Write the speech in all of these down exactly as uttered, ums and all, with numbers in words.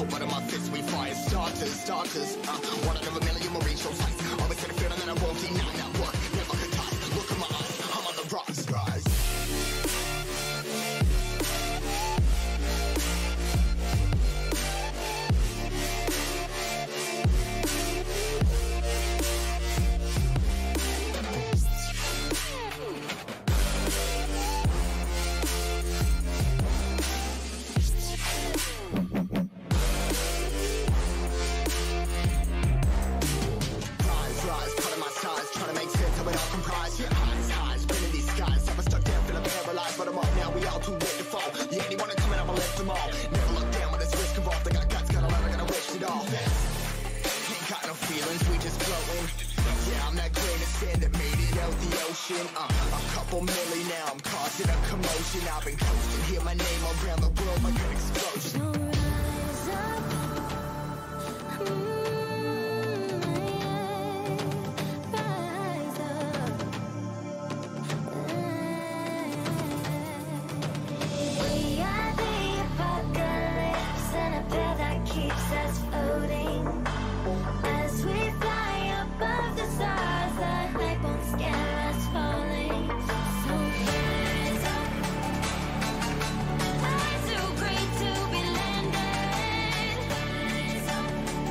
cold blood in my fist, we fire starters, starters. Uh, one out of a million will reach those heights. Always had a feeling that I won't deny that work. Never could toss. Look in my eyes, I'm on the rise, rise. Uh, a couple milli now, I'm causing a commotion. I've been coasting, hear my name around the world like an explosion. No rise up, mm, rise up. We are the apocalypse, and a path that keeps us floating. As we fly above the stars, the hype won't scare us falling. So rise up. I'm too great to be landed. Rise up.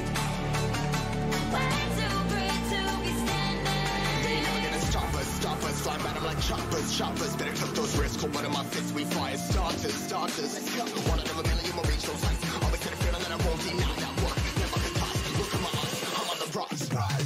Way too great to be standing. They never gonna stop us, stop us. Fly by them like choppers, choppers. Better took those risks, cold blood in my fists, we fire starters, starters. Let's go. One out of a million will reach those heights. Always had a feeling that I won't deny that work. Never could toss. Look in my eyes, I'm on the rise, rise.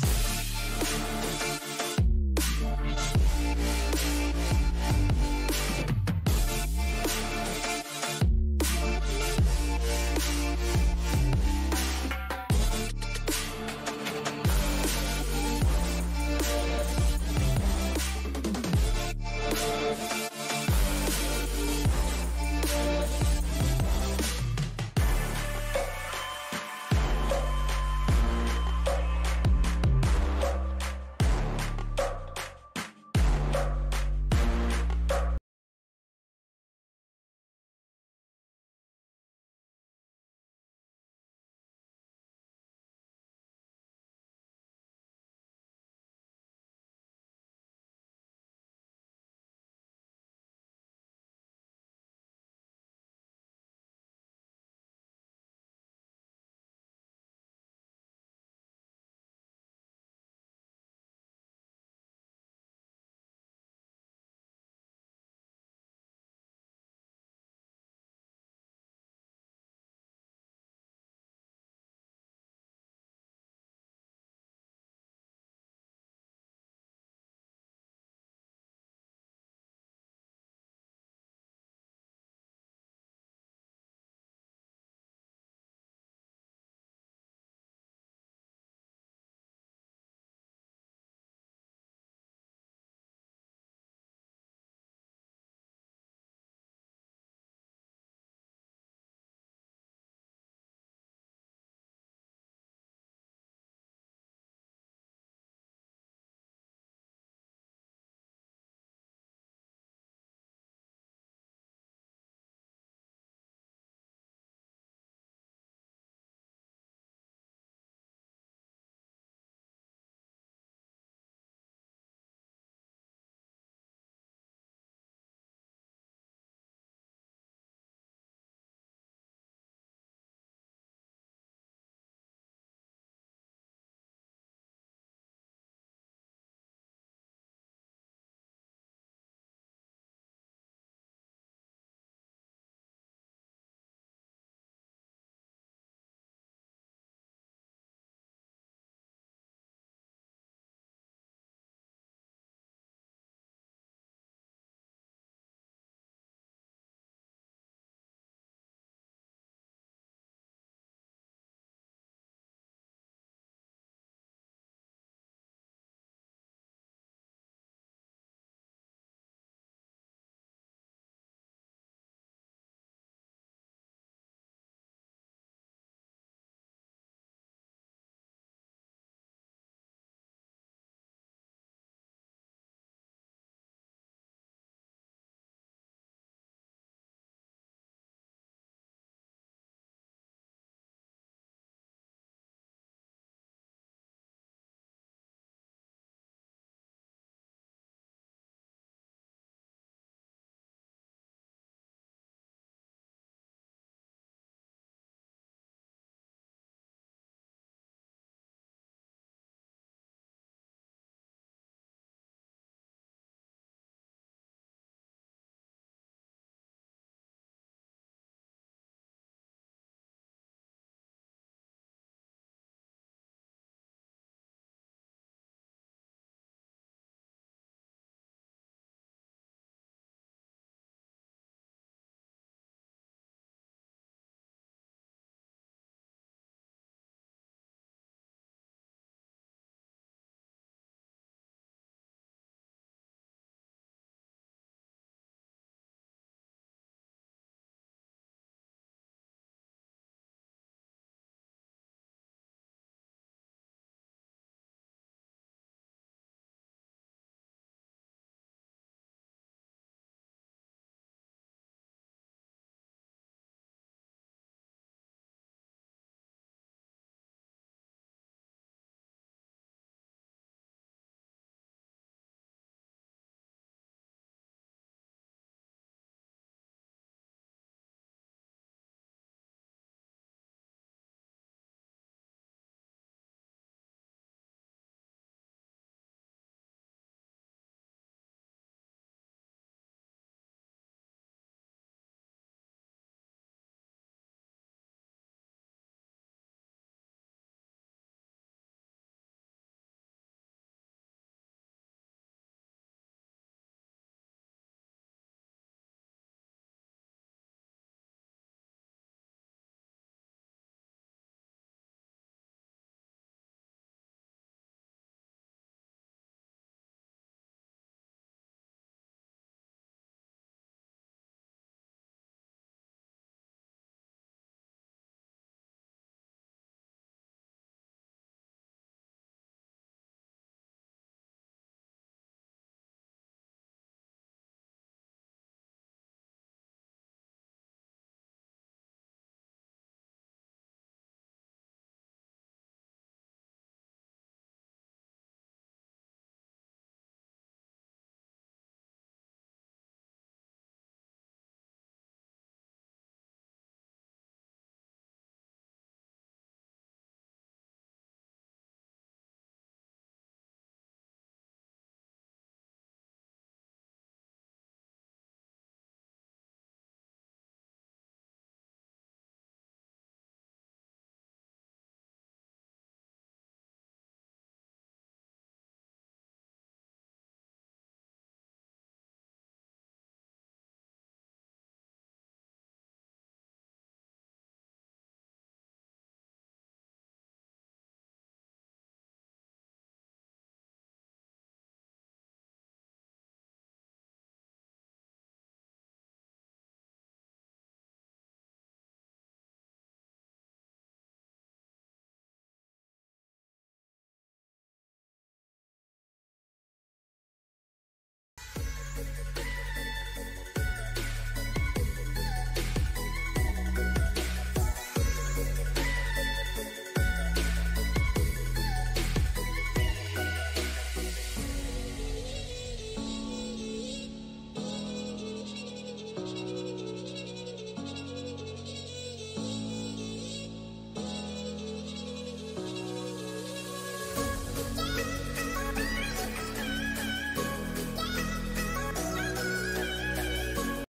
Thank you.